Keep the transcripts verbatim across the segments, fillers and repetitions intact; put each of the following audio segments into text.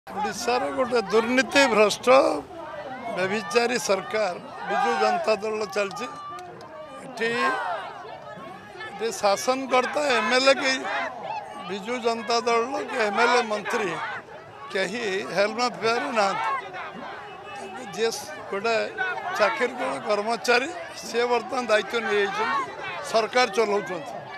ओडिशार गोटे दुर्नीति भ्रष्ट व्यभिचारी सरकार विजु जनता दल चलती शासन करता एमएलए के विजु जनता दल के एमएलए मंत्री कहीं हेलमेट फेयर ना जे गोटे चाकरी गोटे कर्मचारी सी बर्तमान दायित्व नहीं सरकार चलाउं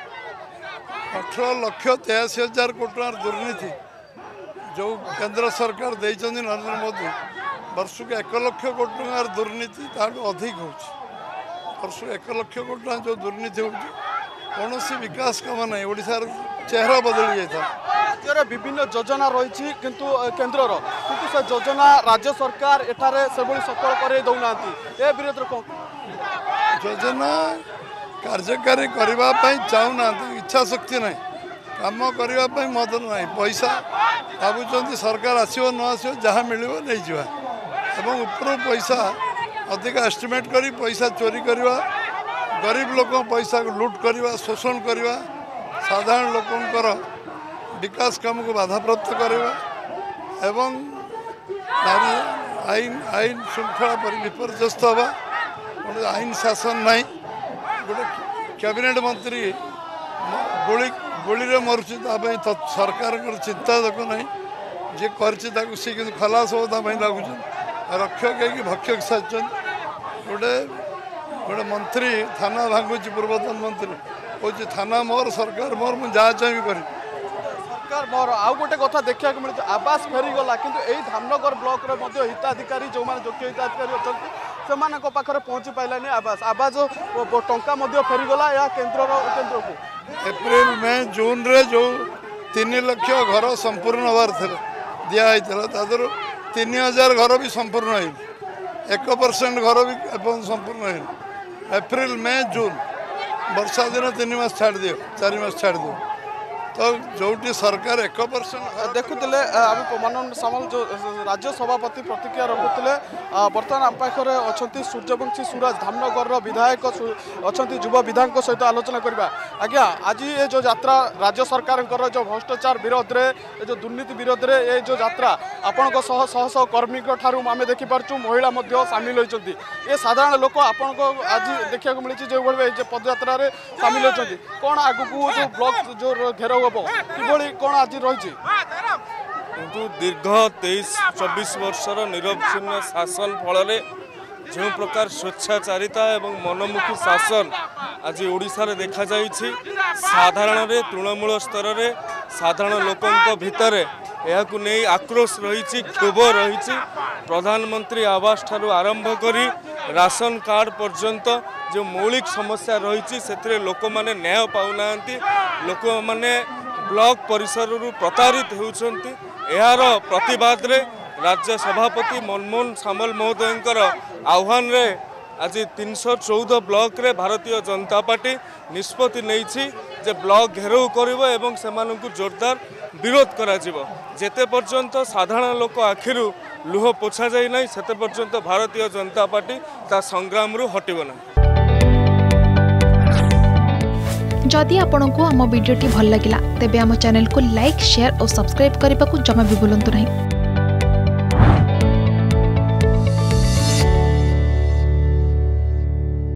अठर लक्ष तेयासी हजार कोटी टकर दुर्नीति जो केंद्र सरकार देइछन्ति नरेंद्र मोदी वर्ष को एक लक्ष कोटी टकर दुर्नीति अधिक होर्ष एक लक्ष कोटी टका जो दुर्नीति हो कौन विकास कम ना ओडिशार चेहरा बदली जाता राज्य विभिन्न योजना रही किंतु केन्द्र किंतु से योजना राज्य सरकार एठारे से सफल कर दौना ए विरोध योजना कार्यकारी करने चाहूना इच्छा शक्ति ना काम करने मत ना पैसा भावुं सरकार आसो न आसो जहाँ मिल नहीं जावा एवं ऊपर पैसा अधिक एस्टिमेट कर पैसा चोरी करवा गरीब लोक पैसा लुट करवा शोषण करवा साधारण लोकंकर विकास काम को बाधाप्राप्त करवा एवं नारी आईन आईन श्रृंखला पर विपर्यस्त हवा गोटे आईन शासन ना गोटे कैबिनेट मंत्री गोली गोली रे मरुची सरकार चिंता देखो ना जी कर खलास हो लगुच रक्षक है भक्षक साजन गोटे गोटे मंत्री थाना भांगुची पूर्वतन मंत्री कह थाना मोर सरकार मोर मुझे जहाँ चाहिए कर सरकार मोर आउ गोटे कथा देखा मिलते आवास फेरीगला किंतु यही धामनगर ब्लॉक रे हिताधिकारी जो मैंने योग्य हिताधिकारी अच्छा से पाखे पहुँची पारानी आवास आवास टंका फेरीगला या केन्द्र केन्द्र को एप्रिल मे जून रे जो तीन लक्ष घर संपूर्ण हबार दिखाई तीन हजार घर भी संपूर्ण है एक परसेंट घर भी संपूर्ण है एप्रिल मे जून वर्षा दिन तीन मास छाड़ दियो चार मास छाड़ दियो तो जो सरकार एक परसेंट देखुले मनोहर सामल जो राज्य सभापति प्रतिक्रिया रखुले बर्तमान आम पाखे अच्छा सूर्यवंशी सुराज धामनगर विधायक अच्छा युवा विधायक सहित आलोचना करवा आज्ञा आज ये जो यात्रा राज्य सरकार जो भ्रष्टाचार विरोध में जो दुर्नीति विरोध में ये जो यात्रा आपण शह शह कर्मी ठारू आम देखिपु महिला सामिल होती ये साधारण लोक आपण आज देखा मिली जो पदयात्रा सामिल होती कौन आगू जो ब्लॉक जो घेराव हम कि कौन आज रही किंतु दीर्घ तेईस चौबीस वर्षर निरवच्छिन्न शासन फल जो प्रकार स्वेच्छाचारिता एवं मनमुखी शासन आज ओडिशा रे देखा जाइछि साधारण रे तृणमूल स्तर रे साधारण लोकों भितर यह नहीं आक्रोश रही क्षोभ रही प्रधानमंत्री आवास ठारू आरंभ करी राशन कार्ड पर्यंत जो मौलिक समस्या रही से लोक माने न्याय पाऊना लोक माने ब्लॉक परिसर प्रतारित होउछंती यार प्रतिवाद रे राज्य सभापति मनमोहन सामल महोदयंकर आह्वान रे आज तीन सौ चौदह ब्लॉक रे भारतीय जनता पार्टी निष्पत्ति नहीं जे ब्लॉक घेराव करिवो एवं सेमानंकु जोरदार विरोध करा जिवो जेते पर्यंत साधारण लोक आखिरु लुह पोछा जाय नै सेते पर्यंत भारतीय जनता पार्टी ता संग्राम रु हटिबो नै। जदि आपंक आम भिडी भल लगा तेब आम चैनल को लाइक शेयर और सब्सक्राइब करने को जमा भी भूलु नहीं।